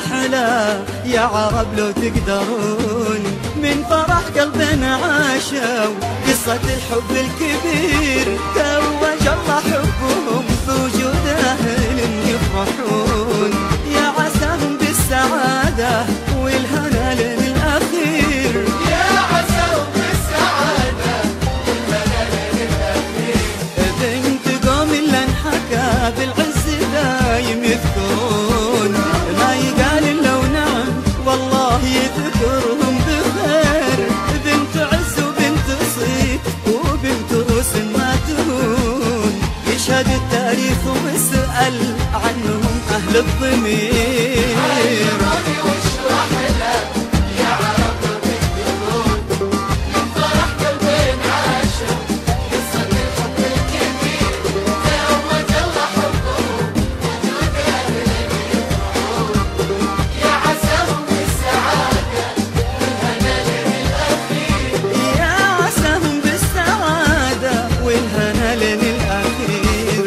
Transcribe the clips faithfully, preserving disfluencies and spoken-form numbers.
رحلة يا عرب لو تقدرون، من فرح قلبنا عاشوا قصة الحب الكبير، توج الله حبهم بوجود أهل يفرحون، يا عساهم بالسعادة والهنا للأخير، يا عساهم بالسعادة والهنا للأخير. بنت قوم اللي انحكى بالعز دايم يذكرون، ما يقال إلا ونعم والله يذكرهم بخير، بنت عز وبنت صيت وبنت روس ما تهون، يشهد التاريخ واسأل عنهم أهل الضمير. عيراني واشرح لك يا عرب لو تقدرون، من فرح قلبنا عاشوا قصة الحب الكبير، توج الله حبهم وجود أهل يفرحون، يا عساهم بالسعادة والهنا للأخير. يا عساهم بالسعادة والهنا للأخير.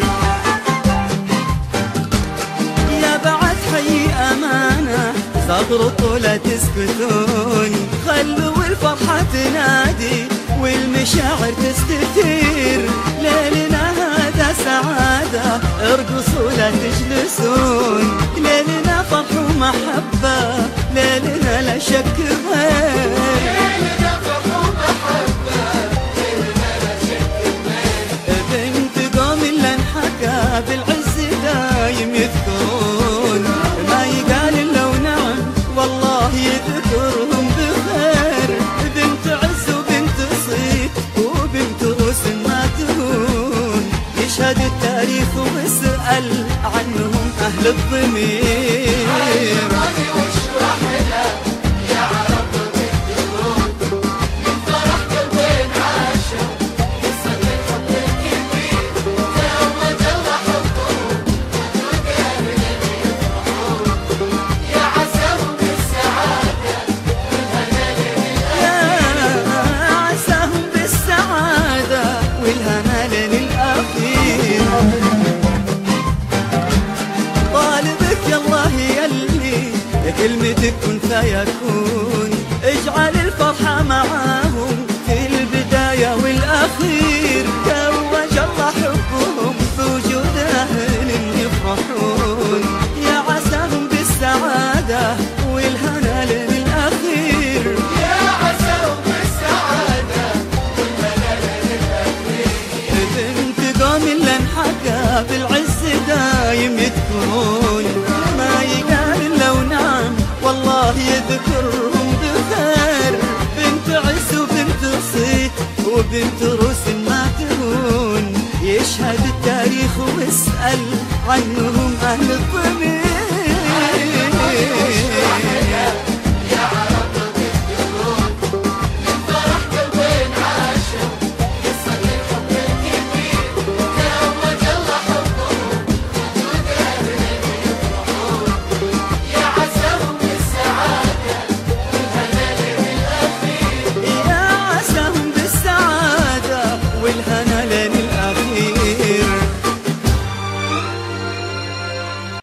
يا بعد حي أمانة صغروا لا تسكتون، خلوا الفرحة تنادي والمشاعر تستثير، ليلنا هذا سعادة ارقصوا لا تجلسون، ليلنا فرح ومحبة ليلنا لا شك غير، ليلنا فرح ومحبة ليلنا لا شك غير. بنت قوم اللي انحكى بالعز دايم يذكرون، ما يقال إلا ونعم والله يذكرهم بخير، بنت عز وبنت صيت وبنت روس ما تهون، يشهد التاريخ واسأل عنهم أهل الضمير. عيراني واشرح لك يا عرب لو تقدرون، من فرح قلبنا عاشوا قصة الحب الكبير، توج الله حبهم وجود أهل يفرحون، يا عساهم بالسعادة والهنا للأخير. يا عساهم بالسعادة والهنا للأخير. طالبك يا الله يلي كلمتك كن فيكون، اجعل الفرحة معاهم في البداية والأخير، توج الله حبهم بوجود أهل يفرحون، يا عساهم بالسعادة والهنا للأخير، يا عساهم بالسعادة والهنا للأخير. بنت قوم اللي انحكى بالعز دايم يذكرون، ما يقال إلا ونعم والله يذكرهم بخير، بنت عز وبنت صيت وبنت روس ما تهون، يشهد التاريخ واسأل عنهم أهل الضمير.